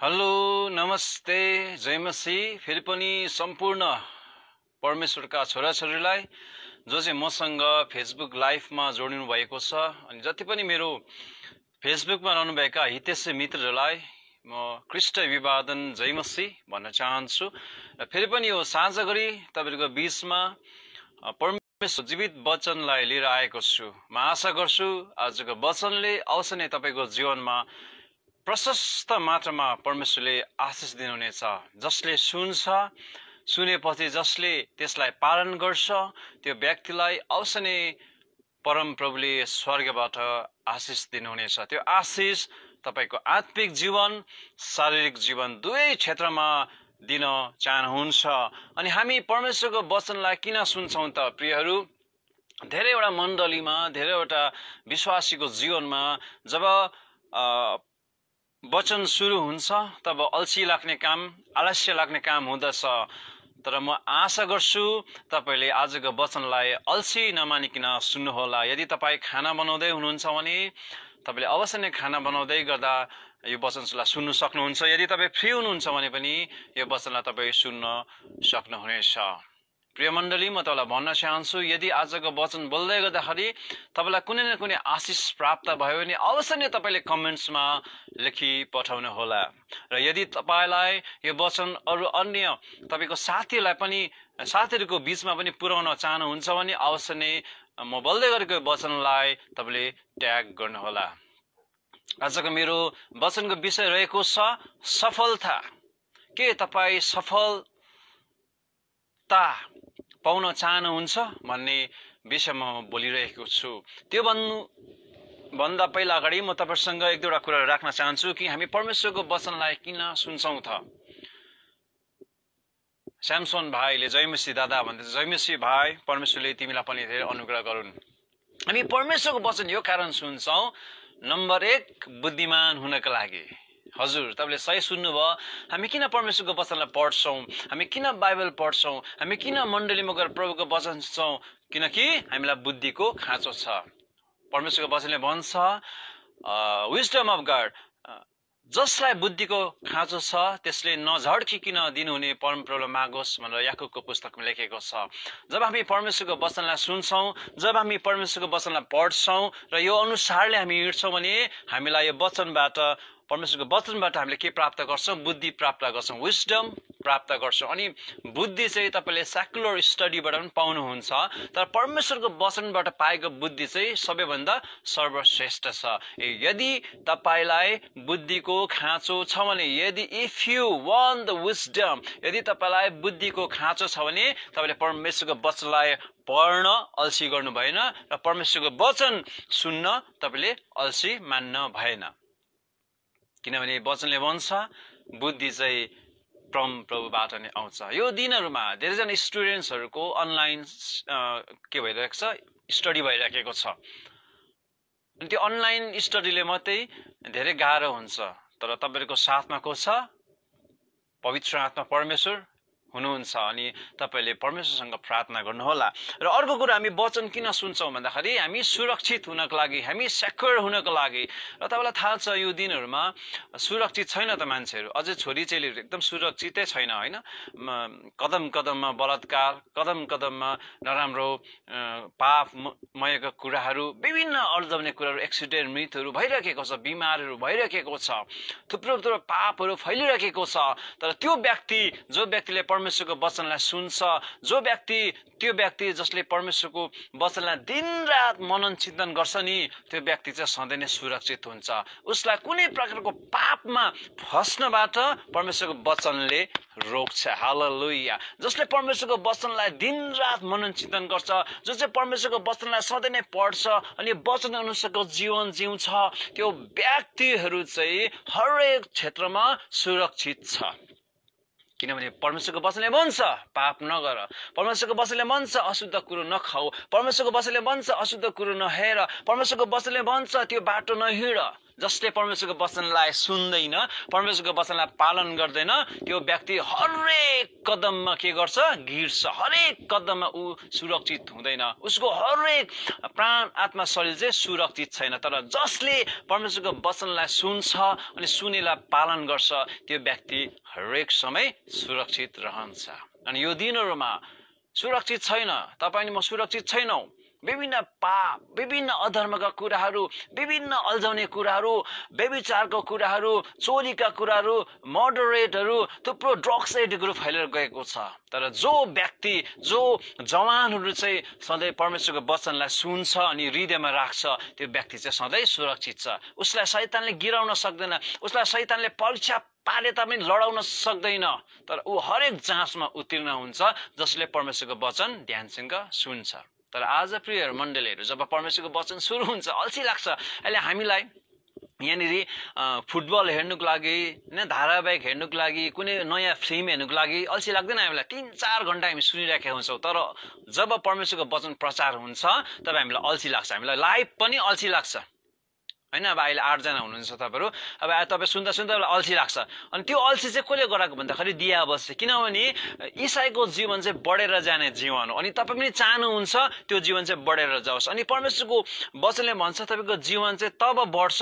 Hello नमस्ते जयमसी फेरि पनि सम्पूर्ण परमेश्वरका छोराछोरीलाई जो चाहिँ मसँग फेसबुक लाइभमा जोडिनु भएको छ अनि जति पनि मेरो फेसबुकमा रहनुभएका हितेश मित्रहरूलाई म कृष्ण विवादन जयमसी भन्न चाहन्छु र फेरि पनि यो साँझ गरी तपाईहरुको बीचमा परमेश्वर जीवित वचनलाई लिएर आएको छु। म आशा गर्छु आजको वचनले अवश्य नै तपाईको जीवनमा प्रशस्त मात्रामा परमेश्वरले आशिष दिनुहुनेछ। जसले सुन्छ सुनेपछि जसले त्यसलाई पालन गर्छ त्यो व्यक्तिलाई अवश्य नै परम प्रभुले स्वर्गबाट आशिष दिनुहुनेछ। त्यो आशिष तपाईको आत्मिक जीवन शारीरिक जीवन दुवै क्षेत्रमा दिन चाहनुहुन्छ। अनि हामी परमेश्वरको वचनलाई किन सुन्छौं त प्रियहरू? धेरैवटा मण्डलीमा धेरैवटा विश्वासीको जीवनमा जब वचन सुरु हुन्छ तब अल्छी लाग्ने काम आलस्य लाग्ने काम हुँदछ। तर म आशा गर्छु तपाईले आजको वचनलाई अल्छी नमानिकन सुन्नुहोला। यदि तपाई खाना बनाउँदै हुनुहुन्छ भने तपाईले अवश्य नै खाना बनाउँदै गर्दा यो वचनलाई सुन्न सक्नुहुन्छ। यदि तपाई फ्री हुनुहुन्छ भने पनि यो वचनलाई तपाई सुन्न सक्नुहुनेछ। प्रिय मण्डली, म तपाईलाई भन्न चाहन्छु यदि आजको वचन बोल्दै गर्दाखेरि तपाईलाई कुनै न कुनै आशिष प्राप्त भयो भने अवश्य नै तपाईले कमेन्ट्समा लेखी पठाउनु होला। र यदि तपाईलाई यो वचन अरु अन्य तपाईको साथीहरुको बीचमा पनि पुर्याउन चाहनुहुन्छ भने अवश्य नै म बोल्दै गरेको वचनलाई तपाईले ट्याग गर्नु होला। आजको मेरो वचनको विषय रहेको छ सफलता। के तपाई सफलता पाउन चाहनुहुन्छ भन्ने विषयमा म बोलिरहेको छु। त्यो भन्दा पहिला अगाडि म तपाईहरुसँग एक दुईवटा कुरा राख्न चाहन्छु कि हामी परमेश्वरको वचनलाई किन सुन्छौं त? स्यामसन भाइले जयमसी दादा भन्दै, जयमसी भाइ परमेश्वरले तिमीलाई पनि धेरै अनुग्रह गरून्। हामी परमेश्वरको वचन यो कारण सुन्छौं, नम्बर 1 बुद्धिमान हुनका लागि। हजुर, तपाईले सही सुन्नुभयो। हामी किन परमेश्वरको वचनलाई पढ्छौं? हामी किन बाइबल पढ्छौं? हामी किन मण्डलीमा गएर प्रभुको वचन सुन्छौं? किनकि हामीलाई बुद्धिको खाँचो छ। परमेश्वरको वचनले भन्छ विजडम अफ गॉड, जसलाई बुद्धिको खाँचो छ त्यसले नझड्किकिन दिनुहुने परमप्रभुलाई मागोस् भनेर याकुबको पुस्तकमा लेखेको छ। जब हामी परमेश्वरको वचनलाई सुन्छौं, जब हामी परमेश्वरको वचनलाई पढ्छौं र यो अनुसारले हामी हिँड्छौं भने हामीलाई यो परमेश्वरको वचनबाट हामीले के प्राप्त गर्छौं? बुद्धि प्राप्त गर्छौं, विजडम प्राप्त गर्छौं। अनि बुद्धि चाहिँ तपाईले सेकुलर स्टडीबाट पनि पाउनुहुन्छ, तर परमेश्वरको वचनबाट पाएको बुद्धि चाहिँ सबैभन्दा सर्वश्रेष्ठ छ। यदि तपाईलाई बुद्धिको खाँचो छ भने, यदि if you want the wisdom, यदि तपाईलाई बुद्धिको खाँचो छ भने तपाईले परमेश्वरको वचनलाई पढ्न अल्छी गर्नु भएन र परमेश्वरको वचन सुन्न तपाईले अल्छी मान्न भएन। किनभने वचनले भन्छ बुद्धि चाहिँ परम प्रभुबाट नै आउँछ। यो दिनहरुमा धेरैजना स्टुडेन्ट्सहरुको अनलाइन के भइरहेको छ? स्टडी भइरहेको छ। अनि त्यो अनलाइन स्टडीले मात्रै धेरै गाह्रो हुन्छ, तर तपाईहरुको साथमा को छ? पवित्र आत्मा परमेश्वर हुनुहुन्छ। अनि तपाईले परमेश्वरसँग प्रार्थना गर्नुहोला। र अर्को कुरा, हामी वचन किन सुन्छौं भन्दाखेरि हामी सुरक्षित हुनको लागि, हामी सेक्युर हुनको लागि। र तपाईलाई थाहा छ यो दिनहरुमा सुरक्षित छैन त मान्छेहरु। अझै छोरी चेलीहरु एकदम सुरक्षितै छैन, हैन? कदम कदममा बलात्कार, कदम कदममा नराम्रो पापमयका कुराहरु, विभिन्न अल्झाउने कुराहरु, एक्सिडेन्ट, मृत्युहरु भइरहेको छ, बिमारहरु भइरहेको छ, थुप्रो पापहरु फैलिरहेको छ। तर त्यो व्यक्तिले परमेश्वरको वचनलाई सुन्छ, त्यो व्यक्ति जसले परमेश्वरको वचनलाई दिनरात मनन चिन्तन गर्छ नि, त्यो व्यक्ति चाहिँ सधैँ नै सुरक्षित हुन्छ। उसलाई कुनै प्रकारको पापमा फस्नबाट परमेश्वरको वचनले रोक्छ। हालेलुया। जसले परमेश्वरको वचनलाई दिनरात मनन चिन्तन गर्छ, जो चाहिँ परमेश्वरको वचनलाई सधैँ नै पढ्छ अनि वचन अनुसारको जीवन जिउँछ, त्यो व्यक्तिहरू चाहिँ हरेक क्षेत्रमा सुरक्षित छ। किनभने परमेश्वरको वचनले भन्छ पाप नगर, परमेश्वरको वचनले भन्छ अशुद्ध कुरो नखाऊ, परमेश्वरको वचनले भन्छ अशुद्ध कुरो नहेर, परमेश्वरको वचनले भन्छ त्यो बाटो नहिँड जसले परमेश्वरको वचनलाई सुन्दैन, परमेश्वरको वचनलाई पालन गर्दैन, त्यो व्यक्ति हरेक कदममा के गर्छ? गिर्छ। हरेक कदममा ऊ सुरक्षित हुँदैन। उसको हरेक प्राण आत्मा शरीर चाहिँ सुरक्षित छैन। तर जसले परमेश्वरको वचनलाई सुन्छ अनि सुनेलाई पालन गर्छ, त्यो व्यक्ति हरेक समय सुरक्षित रहन्छ। अनि यो दिनहरूमा सुरक्षित छैन, तपाईँ अनि म सुरक्षित छैनौँ। विभिन्न पाप, विभिन्न अधर्मका कुराहरू, विभिन्न अल्झाउने कुराहरू, व्यभिचारको कुराहरू, चोरीका कुराहरू, मर्डर रेटहरू, थुप्रो ड्रग्स एडिक्टहरू फैलिएर गएको छ। तर जो व्यक्ति, जो जवानहरू चाहिँ सधैँ परमेश्वरको वचनलाई सुन्छ अनि हृदयमा राख्छ, त्यो व्यक्ति चाहिँ सधैँ सुरक्षित छ। उसलाई शैतानले गिराउन सक्दैन, उसलाई शैतानले परीक्षा पारे तापनि लडाउन सक्दैन। तर ऊ हरेक जाँचमा उत्तीर्ण हुन्छ जसले परमेश्वरको वचन ध्यानसँग सुन्छ। तर आज प्रिय मण्डलीहरू, जब परमेश्वरको वचन सुरु हुन्छ, अल्छी लाग्छ। अहिले हामीलाई यहाँनिर फुटबल हेर्नुको लागि, होइन, धारावाहिक हेर्नुको लागि, कुनै नयाँ फिल्म हेर्नुको लागि अल्छी लाग्दैन हामीलाई। 3-4 घन्टा हामी सुनिरहेका हुन्छौँ। तर जब परमेश्वरको वचन प्रचार हुन्छ तब हामीलाई अल्छी लाग्छ। हामीलाई लाइभ पनि अल्छी लाग्छ, होइन। अब अहिले 8 जना हुनुहुन्छ तपाईँहरू। अब तपाईँ सुन्दा सुन्दा अल्छी लाग्छ। अनि त्यो अल्छी चाहिँ कसले गराएको भन्दाखेरि दिया अवश्य। किनभने इसाईको जीवन चाहिँ बढेर जाने जीवन हो। अनि तपाईँ पनि चाहनुहुन्छ त्यो जीवन चाहिँ बढेर जाओस्। अनि परमेश्वरको वचनले भन्छ तपाईँको जीवन चाहिँ तब बढ्छ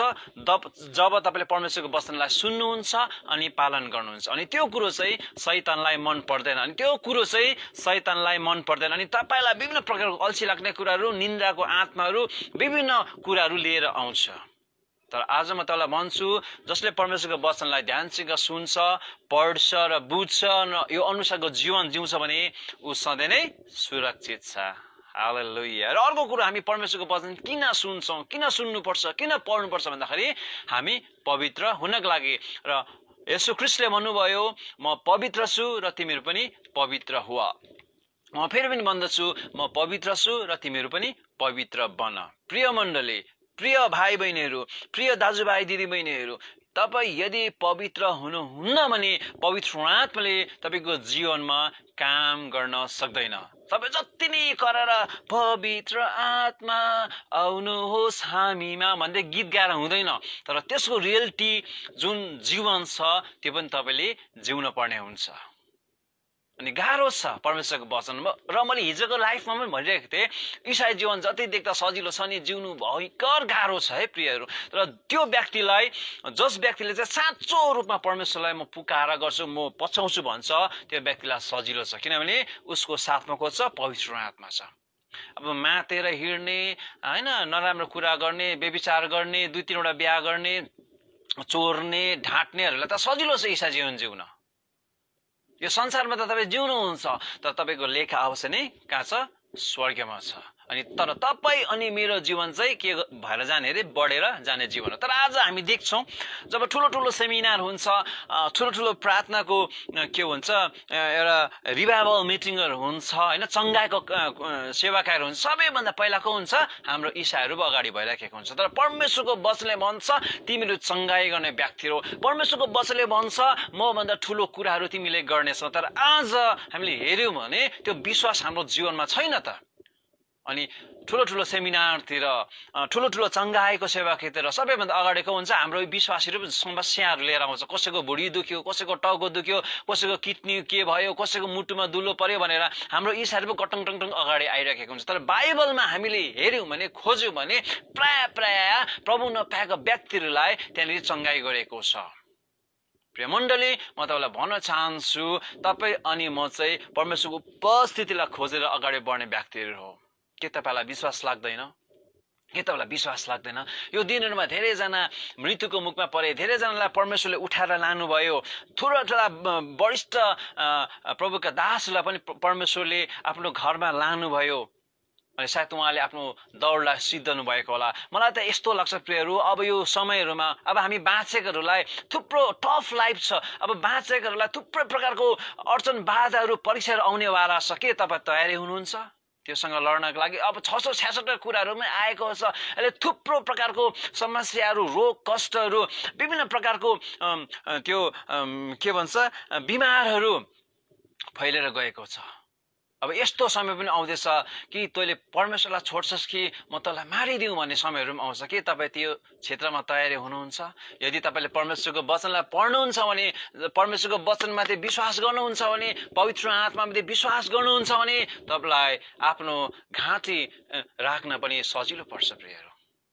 जब तपाईँले परमेश्वरको वचनलाई सुन्नुहुन्छ अनि पालन गर्नुहुन्छ। अनि त्यो कुरो चाहिँ शैतानलाई मन पर्दैन। अनि त्यो कुरो चाहिँ शैतानलाई मन पर्दैन। अनि तपाईँलाई विभिन्न प्रकारको अल्छी लाग्ने कुराहरू, निन्द्राको आत्माहरू, विभिन्न कुराहरू लिएर आउँछ। तर आज म तपाईँलाई भन्छु, जसले परमेश्वरको वचनलाई ध्यानसँग सुन्छ, पढ्छ र बुझ्छ र यो अनुसारको जीवन जिउँछ भने ऊ सधैँ नै सुरक्षित छ। हालेलुया। र अर्को कुरो, हामी परमेश्वरको वचन किन सुन्छौँ, किन सुन्नुपर्छ, किन पढ्नुपर्छ भन्दाखेरि हामी पवित्र हुनको लागि। र येशू ख्रीष्टले भन्नुभयो, म पवित्र छु र तिमीहरू पनि पवित्र हुआ। म फेरि पनि भन्दछु, म पवित्र छु र तिमीहरू पनि पवित्र बन। प्रिय मण्डली, प्रिय भाइ बहिनीहरू, प्रिय दाजुभाइ दिदीबहिनीहरू, तपाईँ यदि पवित्र हुनुहुन्न भने पवित्र आत्माले तपाईँको जीवनमा काम गर्न सक्दैन। तपाईँ जति नै गरेर पवित्र आत्मा आउनुहोस् हामीमा भन्दै गीत गाएर हुँदैन। तर त्यसको रियलिटी जुन जीवन छ त्यो पनि तपाईँले जिउन पर्ने हुन्छ। अनि गाह्रो छ परमेश्वरको वचनमा। र मैले हिजोको लाइफमा पनि भनिरहेको थिएँ, इसाई जीवन जति देख्दा सजिलो छ नि, जिउनु भयङ्कर गाह्रो छ है प्रियहरू। तर त्यो व्यक्तिलाई, जस व्यक्तिले चाहिँ साँचो रूपमा परमेश्वरलाई म पुकारा गर्छु, म पछाउँछु भन्छ, त्यो व्यक्तिलाई सजिलो छ। किनभने उसको साथमा को छ? पवित्र आत्मा छ। अब मातेर हिँड्ने, होइन, नराम्रो कुरा गर्ने, व्यभिचार गर्ने, 2-3वटा बिहा गर्ने, चोर्ने, ढाँट्नेहरूलाई त सजिलो छ इसाई जीवन जिउन। यो संसारमा त तपाईँ जिउनुहुन्छ, तर तपाईँको लेखा अवश्य नै कहाँ छ? स्वर्गमा छ। अनि तर तपाईँ अनि मेरो जीवन चाहिँ के भएर जाने अरे? बढेर जाने जीवन हो। तर आज हामी देख्छौँ, जब ठुलो ठुलो सेमिनार हुन्छ, ठुलो ठुलो प्रार्थनाको के हुन्छ, एउटा रिभाइभल मिटिङहरू हुन्छ, होइन, चङ्गाईको सेवा कार्यहरू हुन्छ, सबैभन्दा पहिला को हुन्छ? हाम्रो इसाईहरू पो अगाडि भइराखेको हुन्छ। तर परमेश्वरको वचनले भन्छ तिमीहरू चङ्गाई गर्ने व्यक्ति हो। परमेश्वरको वचनले भन्छ मभन्दा ठुलो कुराहरू तिमीले गर्नेछौ। तर आज हामीले हेऱ्यौँ भने त्यो विश्वास हाम्रो जीवनमा छैन त। अनि ठुलो ठुलो सेमिनारतिर, ठुलो ठुलो चङ्गाईको सेवातिर सबैभन्दा अगाडि को हुन्छ? हाम्रो विश्वासीहरू समस्याहरू लिएर आउँछ। कसैको भुँडी दुख्यो, कसैको टाउको दुख्यो, कसैको किडनी के भयो, कसैको मुटुमा दुलो पर्यो भनेर हाम्रो इसाईहरू पो कटङ टङ टङ अगाडि आइरहेको हुन्छ। तर बाइबलमा हामीले हेऱ्यौँ भने, खोज्यौँ भने प्राय प्रभु नपाएका व्यक्तिहरूलाई त्यहाँनिर चङ्गाई गरेको छ। प्रिय मण्डली, म तपाईँलाई भन्न चाहन्छु, तपाईँ अनि म चाहिँ परमेश्वरको उपस्थितिलाई खोजेर अगाडि बढ्ने व्यक्तिहरू हो। के तपाईँलाई विश्वास लाग्दैन? के तपाईँलाई विश्वास लाग्दैन? यो दिनहरूमा धेरैजना मृत्युको मुखमा परे, धेरैजनालाई परमेश्वरले उठाएर लानुभयो। ठुला ठुला वरिष्ठ प्रभुका दासहरूलाई पनि परमेश्वरले आफ्नो घरमा लानुभयो। अनि सायद उहाँले आफ्नो दौडलाई सिद्धनु भएको होला। मलाई त यस्तो लाग्छ प्रियहरू, अब यो समयहरूमा अब हामी बाँचेकोहरूलाई थुप्रो टफ लाइफ छ। अब बाँचेकोहरूलाई थुप्रै प्रकारको अडचन बाधाहरू, परीक्षाहरू आउनेवाला छ। के तपाईँ तयारी हुनुहुन्छ त्योसँग लड्नको लागि? अब 666 कुराहरूमै आएको छ। अहिले थुप्रो प्रकारको समस्याहरू, रोग कष्टहरू, विभिन्न प्रकारको त्यो के भन्छ बिमारहरू फैलिएर गएको छ। अब यस्तो समय पनि आउँदैछ कि तैँले परमेश्वरलाई छोड्छस् कि म तँलाई मारिदिउँ भन्ने समयहरू पनि आउँछ के तपाईँ त्यो क्षेत्रमा तयारी हुनुहुन्छ? यदि तपाईँले परमेश्वरको वचनलाई पढ्नुहुन्छ भने, परमेश्वरको वचनमाथि विश्वास गर्नुहुन्छ भने, पवित्र आत्मामाथि विश्वास गर्नुहुन्छ भने तपाईँलाई आफ्नो घाँटी राख्न पनि सजिलो पर्छ प्रियहरू।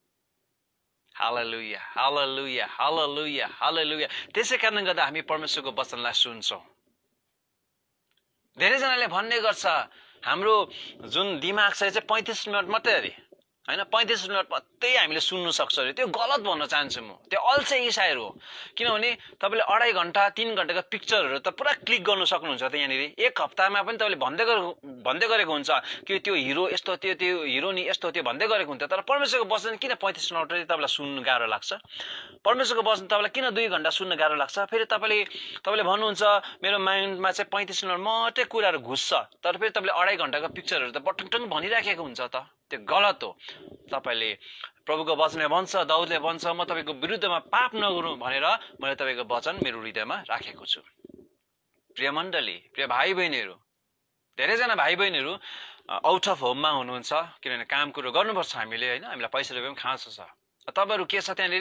हालेलुया, हालेलुया, हालेलुया, हालेलुया। त्यसै कारणले गर्दा हामी परमेश्वरको वचनलाई सुन्छौँ। धेरैजनाले भन्ने गर्छ हाम्रो जुन दिमाग छ चाहिँ 35 मिनट मात्रै अरे हैन, 35 मिनट मात्रै हामीले सुन्नु सक्छ अरे। त्यो गलत भन्न चाहन्छु म। त्यो अल्छे इसाइहरू हो। किनभने तपाईँले 2.5 घण्टा 3 घण्टाको पिक्चरहरू त पुरा क्लिक गर्नु सक्नुहुन्छ त यहाँनिर। एक हप्तामा पनि तपाईँले भन्दै गरेको हुन्छ कि त्यो हिरो यस्तो थियो, त्यो हिरोनी यस्तो थियो भन्दै गरेको हुन्छ। तर परमेश्वरको वचन किन 35 मिनट तपाईँलाई सुन्नु गाह्रो लाग्छ? परमेश्वरको वचन तपाईँलाई किन 2 घण्टा सुन्न गाह्रो लाग्छ? फेरि तपाईँले भन्नुहुन्छ मेरो माइन्डमा चाहिँ 35 मिनट मात्रै कुराहरू घुस्छ, तर फेरि तपाईँले 2.5 घण्टाको पिक्चरहरू त बटङटङ भनिराखेको हुन्छ त। त्यो गलत हो। तपाईँले प्रभुको वचनले भन्छ, दाउदले भन्छ म तपाईँको विरुद्धमा पाप नगरौँ भनेर मैले तपाईँको वचन मेरो हृदयमा राखेको छु। प्रिय मण्डली, प्रिय भाइ बहिनीहरू, धेरैजना भाइ बहिनीहरू आउट अफ होममा हुनुहुन्छ किनभने काम कुरो गर्नुपर्छ हामीले होइन, हामीलाई पैसा रुपियाँ पनि खाँचो छ। तपाईँहरू के छ त्यहाँनिर?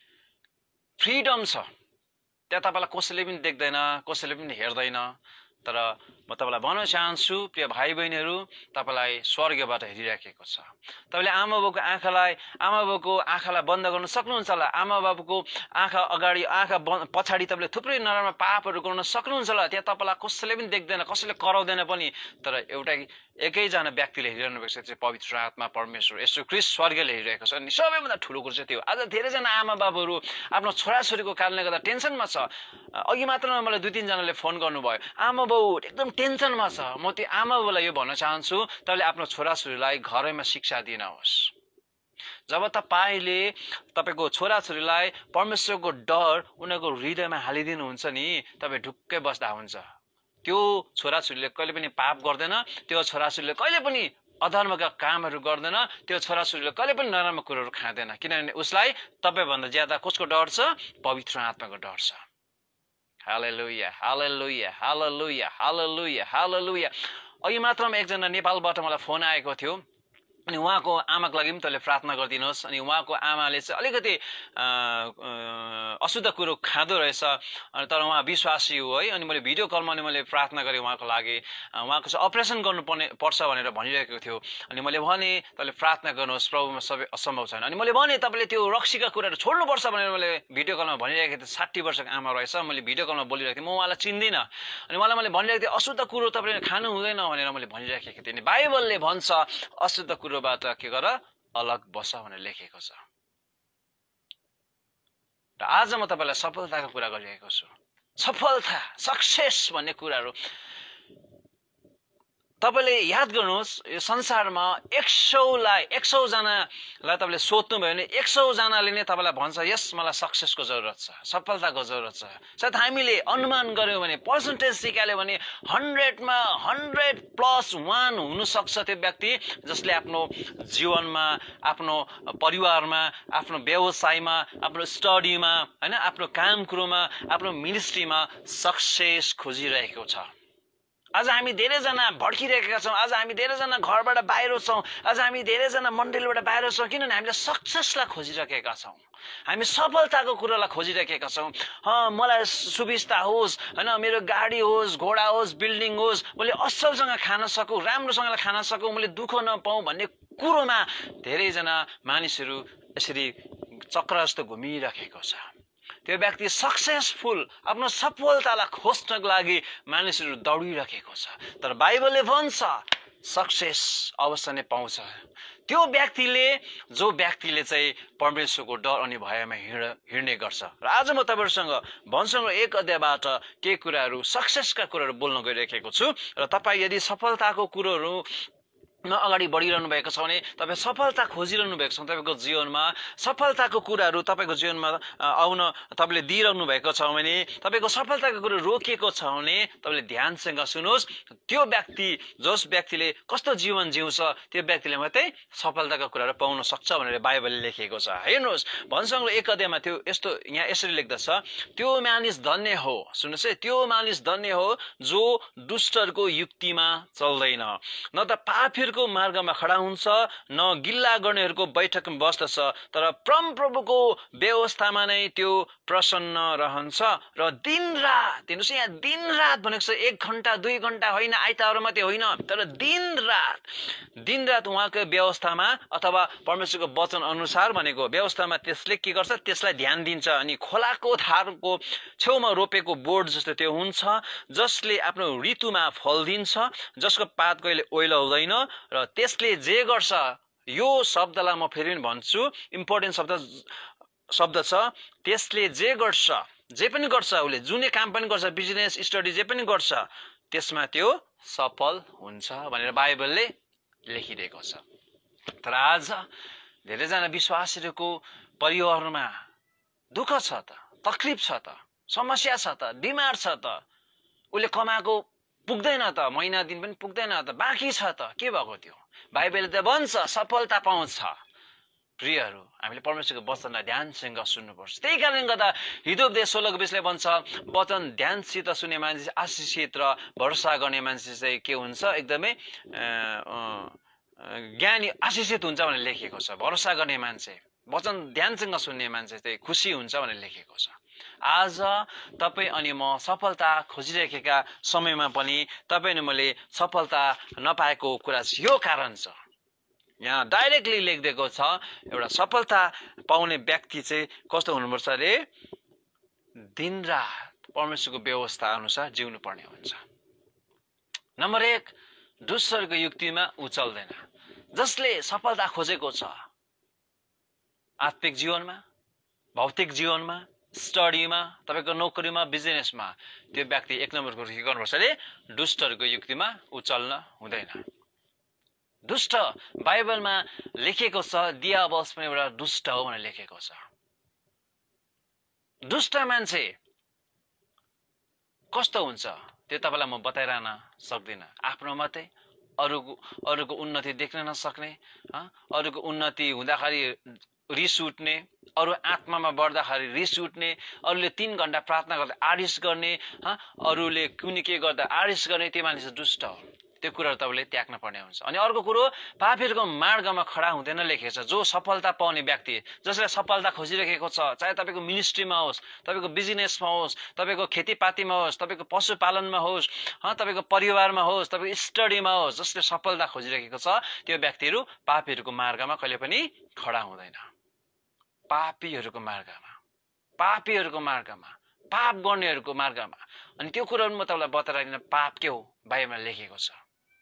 फ्रिडम छ त्यहाँ। तपाईँलाई कसैले पनि देख्दैन, कसैले पनि हेर्दैन। तर म तपाईँलाई भन्न चाहन्छु प्रिय भाइ बहिनीहरू, तपाईँलाई स्वर्गबाट हेरिराखेको छ। तपाईँले आमा बाबुको आँखालाई बन्द गर्न सक्नुहुन्छ होला। आमा बाबुको आँखा अगाडि आँखा पछाडि तपाईँले थुप्रै नराम्रो पापहरू गर्न सक्नुहुन्छ होला। त्यहाँ तपाईँलाई कसैले पनि देख्दैन, कसैले कराउँदैन पनि। तर एकैजना व्यक्तिले हेरिरहनु भएको छ, चाहिँ पवित्र आत्मा परमेश्वर यसो ख्रीष्ट स्वर्गले हेरिरहेको छ। अनि सबैभन्दा ठुलो कुरो चाहिँ त्यो। आज धेरैजना आमा बाबुहरू आफ्नो छोराछोरीको कारणले गर्दा टेन्सनमा छ। अघि मात्रमा मलाई 2-3 जनाले फोन गर्नुभयो, आमा बाबु एकदम टेन्सनमा छ। म त्यो आमा बाबुलाई यो भन्न चाहन्छु, तपाईँले आफ्नो छोराछोरीलाई घरैमा शिक्षा दिनुहोस्। जब तपाईँले तपाईँको छोराछोरीलाई परमेश्वरको डर उनीहरूको हृदयमा हालिदिनुहुन्छ नि, तपाईँ ढुक्कै बस्दा हुन्छ। त्यो छोराछोरीले कहिले पनि पाप गर्दैन, त्यो छोराछोरीले कहिले पनि अधर्मका कामहरू गर्दैन, त्यो छोराछोरीले कहिले पनि नराम्रो कुरोहरू खाँदैन। किनभने उसलाई तपाईँभन्दा ज्यादा कसको डर छ? पवित्र आत्माको डर छ। हालेलुया, हालेलुया, हालेलुया, हालेलुया, हालेलुया। अघि मात्रमा एकजना नेपालबाट मलाई फोन आएको थियो। अनि उहाँको आमाको लागि पनि तपाईँले प्रार्थना गरिदिनुहोस्। अनि उहाँको आमाले चाहिँ अलिकति अशुद्ध कुरो खाँदो रहेछ, तर उहाँ विश्वासी हो है। अनि मैले भिडियो कलमा मैले प्रार्थना गरेँ उहाँको लागि। उहाँको चाहिँ अपरेसन गर्नुपर्छ भनेर भनिरहेको थियो। अनि मैले भने तपाईँले प्रार्थना गर्नुहोस्, प्रभुमा सबै असम्भव छैन। अनि मैले भने तपाईँले त्यो रक्सीका कुराहरू छोड्नुपर्छ भनेर मैले भिडियो कलमा भनिरहेको थिएँ। 60 वर्षको आमा रहेछ। मैले भिडियो कलमा बोलिरहेको थिएँ, म उहाँलाई चिन्दिनँ। अनि मैले भनिरहेको थिएँ अशुद्ध कुरो तपाईँले खानु हुँदैन भनेर मैले भनिराखेको थिएँ। अनि बाइबलले भन्छ अशुद्ध कुरोबाट के गर, अलग बस भनेर लेखेको छ। र आज म तपाईँलाई सफलताको कुरा गरिरहेको छु। सफलता, सक्सेस भन्ने कुराहरू तपाईँले याद गर्नुहोस्। यो संसारमा 100 जनालाई तपाईँले सोध्नुभयो भने 100 जनाले नै तपाईँलाई भन्छ यस मलाई सक्सेसको जरुरत छ, सफलताको जरुरत छ। सायद हामीले अनुमान गर्यौँ भने, पर्सेन्टेज निकाल्यो भने 100मा 100+1 हुनसक्छ त्यो व्यक्ति जसले आफ्नो जीवनमा, आफ्नो परिवारमा, आफ्नो व्यवसायमा, आफ्नो स्टडीमा होइन, आफ्नो काम कुरोमा, आफ्नो मिनिस्ट्रीमा सक्सेस खोजिरहेको छ। आज हामी धेरैजना भड्किरहेका छौँ। आज हामी धेरैजना घरबाट बाहिर छौँ। आज हामी धेरैजना मण्डलीबाट बाहिर छौँ। किनभने हामीले सक्सेसलाई खोजिरहेका छौँ, हामी सफलताको कुरालाई खोजिरहेका छौँ। मलाई सुविस्ता होस् होइन, मेरो गाडी होस्, घोडा होस्, बिल्डिङ होस्, मैले असलसँग खान सकूँ, राम्रोसँगले खान सकूँ, मैले दुःख नपाऊँ भन्ने कुरोमा धेरैजना मानिसहरू यसरी चक्र जस्तो घुमिरहेको छ। त्यो व्यक्ति सक्सेसफुल आफ्नो सफलतालाई खोज्नको लागि मानिसहरू दौडिरहेको छ। तर बाइबलले भन्छ सक्सेस अवश्य नै पाउँछ त्यो व्यक्तिले, जो व्यक्तिले चाहिँ परमेश्वरको डर अनि भयमा हिँड्ने गर्छ। र आज म तपाईँहरूसँग भन्सँग 1 अध्यायबाट के कुराहरू सक्सेसका कुराहरू बोल्न गइरहेको छु। र तपाईँ यदि सफलताको कुरोहरू अगाडि बढिरहनु भएको छ भने तपाईँ सफलता खोजिरहनु भएको छ तपाईँको जीवनमा सफलताको कुराहरू तपाईँको जीवनमा आउन तपाईँले दिइरहनु भएको छ भने तपाईँको सफलताको कुरो रोकिएको छ भने तपाईँले ध्यानसँग सुन्नुहोस् त्यो व्यक्ति जस व्यक्तिले कस्तो जीवन जिउँछ त्यो व्यक्तिले मात्रै सफलताको कुराहरू पाउन सक्छ भनेर बाइबलले लेखेको छ हेर्नुहोस् भन्सङको 1 अध्यायमा त्यो यस्तो यहाँ यसरी लेख्दछ त्यो मानिस धन्य हो सुन्नुहोस् है त्यो मानिस धन्य हो जो दुष्टहरूको युक्तिमा चल्दैन न त पापीहरूको मार्गमा खडा हुन्छ न गिल्ला गर्नेहरूको बैठकमा बस्दछ तर परमप्रभुको व्यवस्थामा नै त्यो प्रसन्न रहन्छ र दिनरात हेर्नुहोस् यहाँ दिनरात भनेको छ 1 घण्टा 2 घण्टा होइन आइतबार मात्रै होइन तर दिनरात उहाँको व्यवस्थामा अथवा परमेश्वरको वचन अनुसार भनेको व्यवस्थामा त्यसले के गर्छ त्यसलाई ध्यान दिन्छ अनि खोलाको धारको छेउमा रोपेको बोट जस्तो त्यो हुन्छ जसले आफ्नो ऋतुमा फल दिन्छ जसको पात कहिले ओइलाउँदैन र त्यसले जे गर्छ यो शब्दलाई म फेरि पनि भन्छु इम्पोर्टेन्ट शब्द छ त्यसले जे गर्छ जे पनि गर्छ उसले जुनै काम पनि गर्छ बिजनेस स्टडी जे पनि गर्छ त्यसमा त्यो सफल हुन्छ भनेर बाइबलले लेखिरहेको छ तर आज धेरैजना विश्वासीहरूको परिवारमा दुःख छ त तकलिफ छ त समस्या छ त बिमार छ त उसले कमाएको पुग्दैन त महिना दिन पनि पुग्दैन त बाँकी छ त के भएको थियो बाइबलले त भन्छ सफलता पाउँछ प्रियहरू हामीले परमेश्वरको वचनलाई ध्यानसँग सुन्नुपर्छ त्यही कारणले गर्दा हिब्रू 16:20ले भन्छ वचन ध्यानसित सुन्ने मान्छे आशिषित र भरोसा गर्ने मान्छे चाहिँ के हुन्छ एकदमै ज्ञानी आशिषित हुन्छ भनेर लेखिएको छ भरोसा गर्ने मान्छे वचन ध्यानसँग सुन्ने मान्छे चाहिँ खुसी हुन्छ भनेर लेखिएको छ आज तपाईँ अनि म सफलता खोजिरहेका समयमा पनि तपाईँ अनि मैले सफलता नपाएको कुरा यो कारण छ यहाँ डाइरेक्टली लेखिदिएको छ एउटा सफलता पाउने व्यक्ति चाहिँ कस्तो हुनुपर्छ अरे दिनरात परमेश्वरको व्यवस्था अनुसार जिउनु पर्ने हुन्छ नम्बर 1 दुष्टहरूको युक्तिमा उ चल्दैन जसले सफलता खोजेको छ आत्मिक जीवनमा भौतिक जीवनमा स्टडीमा तपाईको नोकरीमा बिजनेसमा त्यो व्यक्ति 1 नम्बरको के गर्नुपर्छ अरे दुष्टहरूको युक्तिमा उ चल्न हुँदैन दुष्ट बाइबलमा लेखेको छ दियाबल्स पनि एउटा दुष्ट हो भनेर लेखेको छ दुष्ट मान्छे कस्तो हुन्छ त्यो तपाईलाई म बताइरहन सक्दिन आफ्नो मात्रै अरूको उन्नति देख्न नसक्ने अरूको उन्नति हुँदाखेरि रिस उठ्ने अरू आत्मामा बढ्दाखेरि रिस उठ्ने अरूले 3 घण्टा प्रार्थना गर्दा आरिस गर्ने अरूले कुनै के गर्दा आरिस गर्ने त्यो मानिस दुष्ट हो त्यो कुराहरु तपाईले त्याग्न पर्ने हुन्छ अनि अर्को कुरो पापीहरुको मार्गमा खडा हुँदैन लेखेको छ जो सफलता पाउने व्यक्ति जसले सफलता खोजिरहेको छ चाहे तपाईको मिनिस्ट्रीमा होस् तपाईको बिजनेसमा होस् तपाईको खेतीपातीमा होस् तपाईको पशुपालनमा होस् तपाईको परिवारमा होस् तपाईको स्टडीमा होस् जसले सफलता खोजिरहेको छ त्यो व्यक्तिहरु पापीहरुको मार्गमा कहिले पनि खडा हुँदैन पापीहरुको मार्गमा पाप गर्नेहरुको मार्गमा अनि त्यो कुराहरु म तपाईलाई बताइदिन पाप के हो बाइबलमा लेखेको छ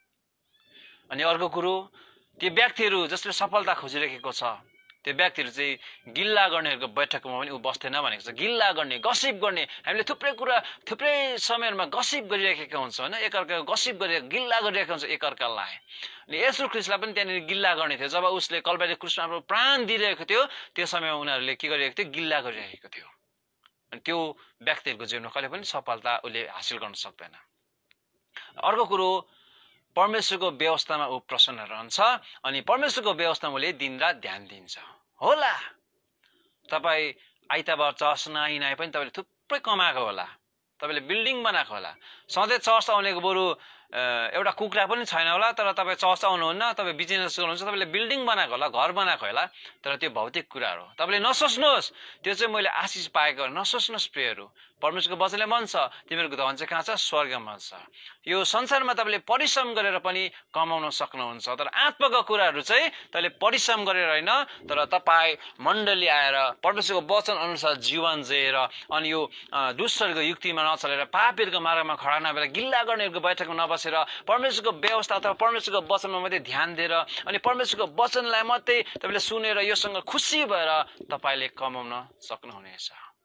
अनि अर्को कुरो त्यो व्यक्तिहरु जसले सफलता खोजिरहेको छ त्यो व्यक्तिहरु चाहिँ गिल्ला गर्नेहरुको बैठकमा पनि उ बस्दैन भनेको छ गिल्ला गर्ने गसिप गर्ने हामीले थुप्रै समयहरुमा गसिप गरिरहेका हुन्छौं हैन एकअर्काको गसिप गरिरहेको गिल्ला गरिरहेका हुन्छ एकअर्कालाई अनि येशू ख्रीष्टलाई पनि त्यहाँ गिल्ला गर्ने थियो जब उसले कल्वारी क्रुसमा आफ्नो प्राण दिइरहेको थियो त्यो समयमा उनीहरुले के गरिरहेको थियो गिल्ला गरिरहेको थियो अनि त्यो व्यक्तिहरुको जीवनमा कहिले पनि सफलता उले हासिल गर्न सक्दैन अर्को कुरो परमेश्वरको व्यवस्थामा उ प्रसन्न रहन्छ अनि परमेश्वरको व्यवस्थामा उले दिनरात ध्यान दिन्छ होला तपाई आइतबार चर्च नआइ पनि तपाईले थुप्रै कमाएको होला तपाईले बिल्डिङ बनाएको होला सधैँ चर्च आउनेको बरु एउटा कुकुरा पनि छैन होला तर तपाई चर्च आउनुहुन्न तपाई बिजनेस गर्नुहुन्छ तपाईले बिल्डिङ बनाएको होला घर बनाएको होला तर त्यो भौतिक कुराहरु हो तपाईले नसोच्नुहोस् त्यो चाहिँ मैले आशिष पाएको नसोच्नुहोस् प्रियहरु परमेश्वरको वचनले भन्छ तिमीहरुको धन चाहिँ कहाँ छ स्वर्गमा छ यो संसारमा तपाईले परिश्रम गरेर पनि कमाउन सक्नुहुन्छ तर आत्माको कुराहरु चाहिँ तपाईले परिश्रम गरेर हैन तर तपाई मण्डली आएर परमेश्वरको वचन अनुसार जीवन जिएर अनि यो दुष्टहरुको युक्तिमा नचलेर पापीहरुको मार्गमा खडा नभएर गिल्ला गर्नेहरुको बैठकमा नबसेर परमेश्वरको व्यवस्था अथवा परमेश्वरको वचनमा मात्रै ध्यान दिएर अनि परमेश्वरको वचनलाई मात्रै तपाईले सुनेर योसँग खुसी भएर तपाईले कमाउन सक्नुहुनेछ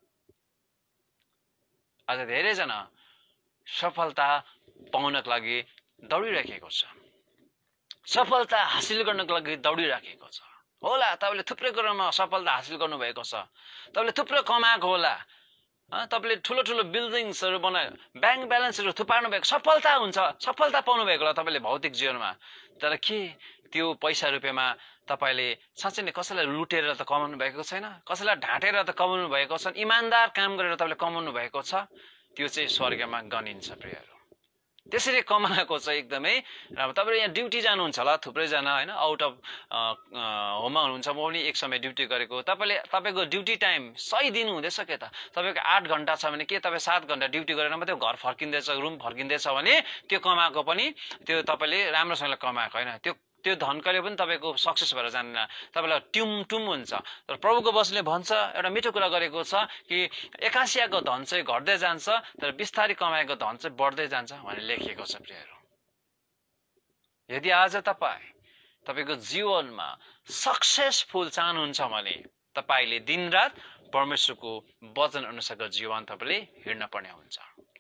आज धेरै जना सफलता पाउनको लागि दौडिरहेको छ सफलता हासिल गर्नको लागि दौडिराखेको छ होला। तपाईले थुप्रै कुरामा सफलता हासिल गर्नुभएको छ, तपाईले थुप्रै कमाएको होला, तपाईले ठुलो ठुलो बिल्डिङ्सहरू बनायो, ब्याङ्क ब्यालेन्सहरू थुपार्नु भएको, सफलता हुन्छ, सफलता पाउनु भएको होला तपाईले भौतिक जीवनमा। तर के त्यो पैसा रुपियाँमा तपाईले साँच्चै नै कसैलाई लुटेर त कमाउनु भएको छैन, कसैलाई ढाँटेर त कमाउनु भएको छैन, इमानदार काम गरेर तपाईले कमाउनु भएको छ, त्यो चाहिँ स्वर्गमा गनिन्छ प्रियहरू। त्यसरी कमाएको चाहिँ एकदमै राम्रो। तपाईले यहाँ ड्युटी जानुहुन्छ होला थुप्रैजना हैन, आउट अफ होममा हुनुहुन्छ, म पनि एक समय ड्युटी गरेको। तपाईको ड्युटी टाइम सही दिनु हुँदैछ के त? तपाईको 8 घण्टा छ भने के तपाईँ 7 घण्टा ड्युटी गरेर मात्रै घर फर्किँदैछ, रुम फर्किँदैछ भने त्यो कमाएको पनि त्यो तपाईले राम्रोसँगले कमाएको हैन, त्यो धन कहिले पनि तपाईको सक्सेस भएर जान्दैन, तपाईलाई ट्युम हुन्छ। तर प्रभुको वचनले भन्छ, एउटा मिठो कुरा गरेको छ कि एकासियाको धन चाहिँ घट्दै जान्छ तर बिस्तारै कमाएको धन चाहिँ बढ्दै जान्छ भनेर लेखिएको छ प्रियहरू। यदि आज तपाईको जीवनमा सक्सेसफुल चाहनुहुन्छ भने तपाईले दिनरात परमेश्वरको वचन अनुसारको जीवन तपाईले हिँड्न पर्ने हुन्छ।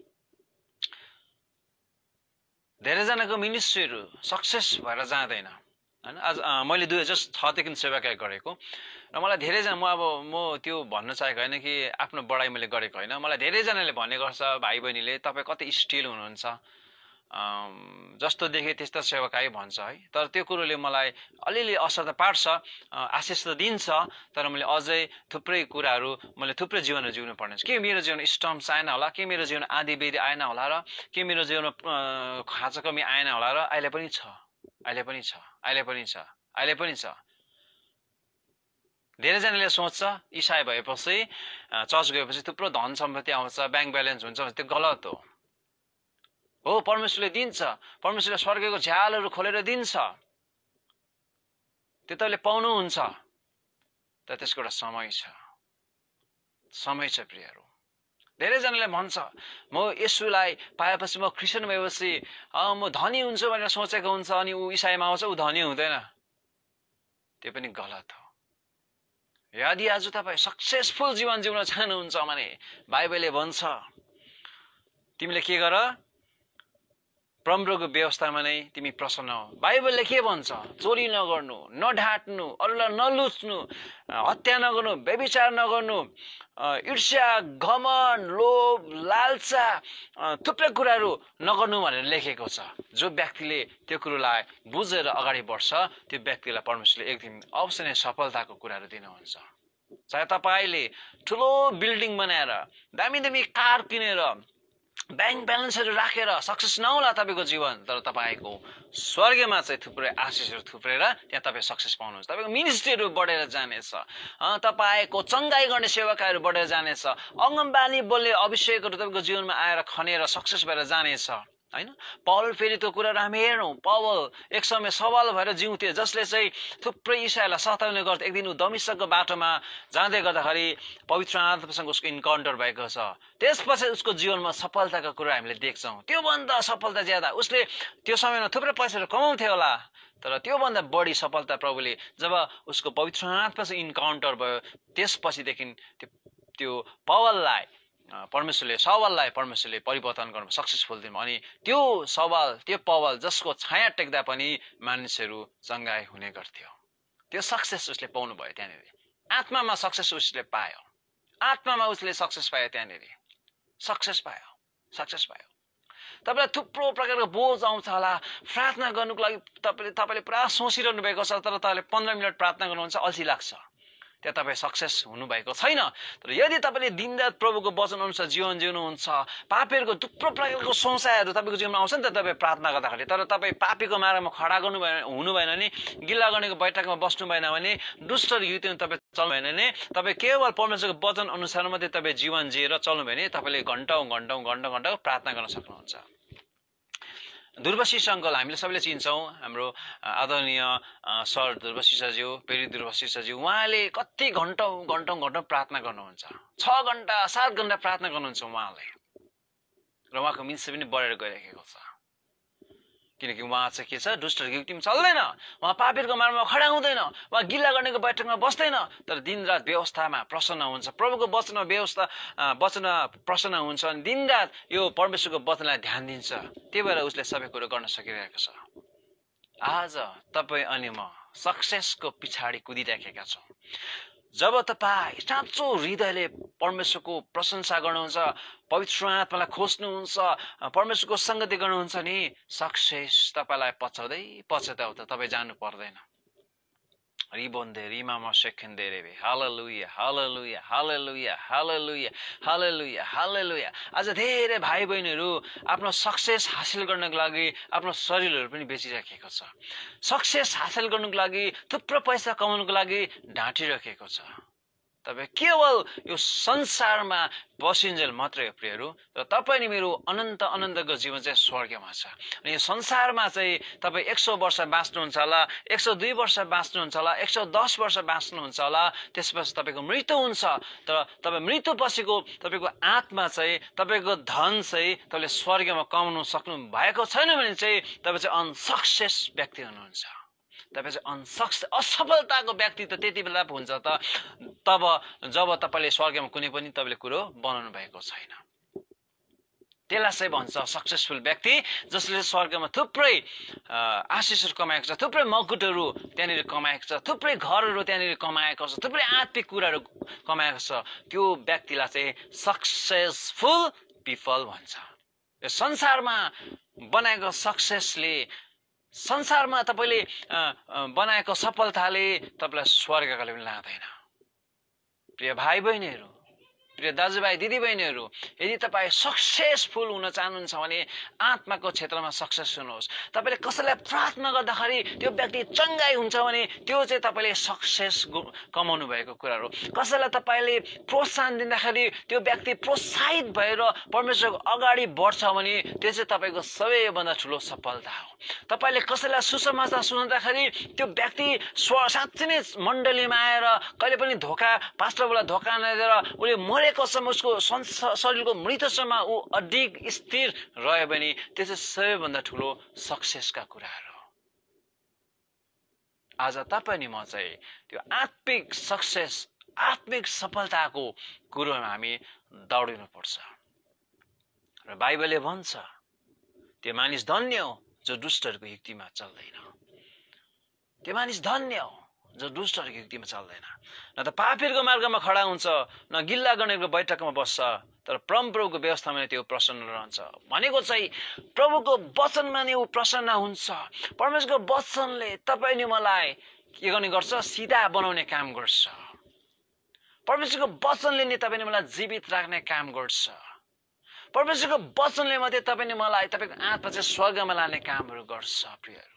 धेरैजनाको मिनिस्ट्रीहरू सक्सेस भएर जाँदैन हैन। आज मैले 2006 देखि सेवाकार्य गरेको र मलाई धेरैजना, म त्यो भन्न चाहेको होइन कि आफ्नो बढाइ मैले गरेको होइन, मलाई धेरैजनाले भन्ने गर्छ, भाइ बहिनीले तपाईँ कति स्टिल हुनुहुन्छ, जस्तो देखे त्यस्तो सेवाकार्य भन्छ है। तर त्यो कुरोले मलाई अलिअलि असर त पार्छ, आशिष त दिन्छ, तर मैले अझै थुप्रै कुराहरू, मैले थुप्रै जीवनहरू जिउनु पर्ने छ। के मेरो जीवन स्टम्प्स आएन होला, के मेरो जीवन आधी बेरी आएन होला र के मेरो जीवनमा खाँचा कमी आएन होला र? अहिले पनि छ, अहिले पनि छ, अहिले पनि छ, अहिले पनि छ। धेरैजनाले सोच्छ इसाई भएपछि चर्च गएपछि थुप्रो धन सम्पत्ति आउँछ, ब्याङ्क ब्यालेन्स हुन्छ, त्यो गलत हो। परमेश्वरले दिन्छ, परमेश्वरले स्वर्गको झ्यालहरू खोलेर दिन्छ, त्यो तपाईँले पाउनुहुन्छ, तर त्यसको एउटा समय छ, समय छ प्रियहरू। धेरैजनाले भन्छ म येशूलाई पाएपछि, म क्रिस्चियन भएपछि म धनी हुन्छु भनेर सोचेको हुन्छ, अनि ऊ इसाईमा आउँछ ऊ धनी हुँदैन, त्यो पनि गलत हो। यदि आज तपाईँ सक्सेसफुल जीवन जिउन चाहनुहुन्छ भने बाइबलले भन्छ तिमीले के गर, परमप्रभुको व्यवस्थामा नै तिमी प्रसन्न हो। बाइबलले के भन्छ? चोरी नगर्नु, नढाट्नु, अरूलाई नलुच्नु, हत्या नगर्नु, व्यभिचार नगर्नु, ईर्ष्या, घमण्ड, लोभ, लालसा, थुप्रै कुराहरू नगर्नु भनेर लेखेको छ। जो व्यक्तिले त्यो कुरोलाई बुझेर अगाडि बढ्छ त्यो व्यक्तिलाई परमेश्वरले एक दिन अवश्य नै सफलताको कुराहरू दिनुहुन्छ। चाहे तपाईले ठुलो बिल्डिङ बनाएर, दामी दामी कार किनेर, ब्याङ्क ब्यालेन्सहरू राखेर सक्सेस नहोला तपाईको जीवन, तर तपाईको स्वर्गमा चाहिँ थुप्रै आशिषहरू थुप्रेर त्यहाँ तपाईँ सक्सेस पाउनुहुन्छ। तपाईको मिनिस्ट्रीहरू बढेर जानेछ, तपाईको चङ्गाई गर्ने सेवाकाहरू बढेर जानेछ, अङ्गमबानी बोल्ने अभिषेकहरू तपाईको जीवनमा आएर खनेर सक्सेस भएर जानेछ हैन। पौल फेरिको कुरा हामी हेरौँ, पौल एक समय सवाल भएर जिउँथे, जसले चाहिँ थुप्रै इसाईलाई सताउने गर्थे। एक दिन ऊ दमिश्कको बाटोमा जाँदै गर्दाखेरि पवित्र आत्मासँग उसको इन्काउन्टर भएको छ। त्यसपछि उसको जीवनमा सफलताको कुरा हामीले देख्छौँ। त्योभन्दा सफलता ज्यादा उसले त्यो समयमा थुप्रै पैसाहरू कमाउँथे होला, तर त्योभन्दा बढी सफलता प्रभुले जब उसको पवित्र आत्मासँग इन्काउन्टर भयो त्यसपछिदेखि त्यो पौललाई परमेश्वरले परिवर्तन गर्नु सक्सेसफुल दिनु। अनि त्यो पौल जसको छाया टेक्दा पनि मानिसहरू चङ्गाई हुने गर्थ्यो, त्यो सक्सेस उसले पाउनु भयो त्यहाँनिर। आत्मामा सक्सेस उसले पायो, आत्मामा उसले सक्सेस पायो, त्यहाँनिर सक्सेस पायो। तपाईलाई थुप्रो प्रकारको बोझ आउँछ होला, प्रार्थना गर्नुको लागि तपाईले पुरा सोचिरहनु भएको छ, तर तपाईले 15 मिनट प्रार्थना गर्नुहुन्छ अल्छी लाग्छ, त्यहाँ तपाईँ सक्सेस हुनुभएको छैन। तर यदि तपाईँले दिनरात प्रभुको वचन अनुसार जीवन जिउनुहुन्छ, पापीहरूको थुप्रो प्रकारको संशयहरू तपाईँको जीवनमा आउँछ नि त तपाईँ प्रार्थना गर्दाखेरि, तर तपाईँ पापीको मार्गमा खडा हुनु भएन भने, गिल्ला गर्नेको बैठकमा बस्नु भएन भने, दुष्ट युतिमा तपाईँ चल्नु भएन भने, तपाईँ केवल परमेश्वरको वचन अनुसार मात्रै तपाईँ जीवन जिएर चल्नु भयो भने तपाईँले घन्टौँ प्रार्थना गर्न सक्नुहुन्छ। ध्रुवशिष अङ्कल हामीले सबैले चिन्छौँ, हाम्रो आदरणीय सर ध्रुवशिषज्यू, पेरी ध्रुवशिषज्यू, उहाँले कति घन्टौँ प्रार्थना गर्नुहुन्छ, 6 घण्टा 7 घण्टा प्रार्थना गर्नुहुन्छ उहाँले, र उहाँको मिनिस्ट्री पनि बढेर गइरहेको छ। किनकि उहाँ चाहिँ के छ, दुष्ट युक्तिमा चल्दैन, उहाँ पापीहरूको मार्गमा खडा हुँदैन, उहाँ गिल्ला गर्नेको बैठकमा बस्दैन, तर दिनरात व्यवस्थामा प्रसन्न हुन्छ, प्रभुको वचनमा प्रसन्न हुन्छ, अनि दिनरात यो परमेश्वरको वचनलाई ध्यान दिन्छ। त्यही भएर उसले सबै कुरो गर्न सकिरहेको छ। आज तपाईँ अनि म सक्सेसको पछाडि कुदिराखेका छौँ। जब तपाईँ साँचो हृदयले परमेश्वरको प्रशंसा गर्नुहुन्छ, पवित्र आत्मालाई खोज्नुहुन्छ, परमेश्वरको संगति गर्नुहुन्छ नि सक्सेस तपाईँलाई पछाउँदै तपाईँ जानु पर्दैन। रिबोन्दे रिमामा सेकेन्दे रेबे हालेलुया हालेलुया हालेलुया हालेलुया हालेलुया हालेलुया। आज धेरै भाइ बहिनीहरू आफ्नो सक्सेस हासिल गर्नको लागि आफ्नो शरीरहरू पनि बेचिराखेको छ। सक्सेस हासिल गर्नको लागि थुप्रो पैसा कमाउनको लागि ढाँटिराखेको छ। तपाईँ केवल यो संसारमा बसिन्जेल मात्रै हो प्रियहरू, र तपाईँ नि मेरो अनन्त अनन्तको जीवन चाहिँ स्वर्गमा छ। अनि यो संसारमा चाहिँ तपाईँ 100 वर्ष बाँच्नुहुन्छ होला, 102 वर्ष बाँच्नुहुन्छ होला, 110 वर्ष बाँच्नुहुन्छ होला, त्यसपछि तपाईँको मृत्यु हुन्छ। तर तपाईँ मृत्यु पछिको तपाईँको आत्मा चाहिँ, तपाईँको धन चाहिँ तपाईँले स्वर्गमा कमाउनु सक्नु भएको छैन भने चाहिँ तपाईँ चाहिँ अनसक्सेस व्यक्ति हुनुहुन्छ। तपाईँ चाहिँ असफलताको व्यक्ति त त्यति बेला हुन्छ तब जब तपाईँले स्वर्गमा कुनै पनि तपाईँले कुरो बनाउनु भएको छैन। त्यसलाई चाहिँ भन्छ सक्सेसफुल व्यक्ति, जसले स्वर्गमा थुप्रै आशिषहरू कमाएको छ, थुप्रै मकुटहरू त्यहाँनिर कमाएको छ, थुप्रै घरहरू त्यहाँनिर कमाएको छ, थुप्रै आत्मिक कुराहरू कमाएको छ। त्यो व्यक्तिलाई चाहिँ सक्सेसफुल पिपल भन्छ। यो संसारमा बनाएको सक्सेसले, संसारमा तपाईँले बनाएको सफलताले तपाईँलाई स्वर्गका लागि पनि लाँदैन। प्रिय भाइ बहिनीहरू, प्रिय दाजुभाइ दिदीबहिनीहरू, यदि तपाईँ सक्सेसफुल हुन चाहनुहुन्छ भने आत्माको क्षेत्रमा सक्सेस हुनुहोस्। तपाईँले कसैलाई प्रार्थना गर्दाखेरि त्यो व्यक्ति चङ्गाई हुन्छ भने त्यो चाहिँ तपाईँले सक्सेस कमाउनु भएको कुराहरू। कसैलाई तपाईँले प्रोत्साहन दिँदाखेरि त्यो व्यक्ति प्रोत्साहित भएर परमेश्वरको अगाडि बढ्छ भने त्यो चाहिँ तपाईँको सबैभन्दा ठुलो सफलता हो। तपाईँले कसैलाई सुसमाचार सुनाउँदाखेरि त्यो व्यक्ति साँच्चै नै मण्डलीमा आएर कहिले पनि पास्टरलाई धोका नदिएर उसले मरेकोसम्म, उसको शरीरको मृत्युसम्म ऊ अडिग स्थिर रह्यो भने त्यो चाहिँ सबैभन्दा ठुलो सक्सेसका कुराहरू हो। आज तपाईँ नि म चाहिँ त्यो आत्मिक सक्सेस, आत्मिक सफलताको कुरोमा हामी दौडिनुपर्छ। र बाइबलले भन्छ त्यो मानिस धन्य हो जो दुष्टहरूको युक्तिमा चल्दैन। त्यो मानिस धन्य हो जो दुष्टहरूको युक्तिमा चल्दैन। न त पापीहरूको मार्गमा खडा हुन्छ, न गिल्ला गर्नेको बैठकमा बस्छ, तर परमप्रभुको व्यवस्थामा नै त्यो प्रसन्न रहन्छ। भनेको चाहिँ प्रभुको वचनमा नै ऊ प्रसन्न हुन्छ। परमेश्वरको वचनले तपाईँ नि मलाई के गर्ने गर्छ? सिधा बनाउने काम गर्छ। परमेश्वरको वचनले नै तपाईँ नि मलाई जीवित राख्ने काम गर्छ। परमेश्वरको वचनले मात्रै तपाईँ नि मलाई, तपाईँको आत्मा चाहिँ स्वर्गमा लाने कामहरू गर्छ। प्रियहरू,